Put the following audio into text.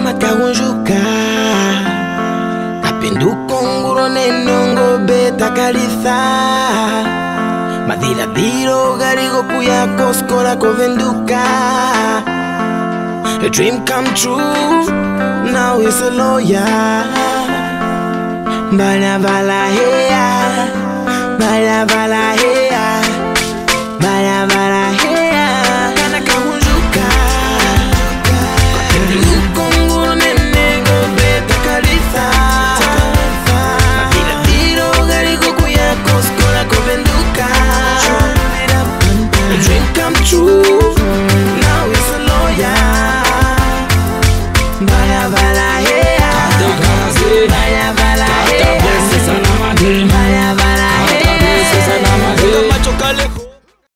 makaunjuka kapinduko nguro nenongo beta kalitha madila diro garigo kuya koskola kovenduka. A dream come true, now he's a lawyer. Bala bala heya, bala bala heya, bala bala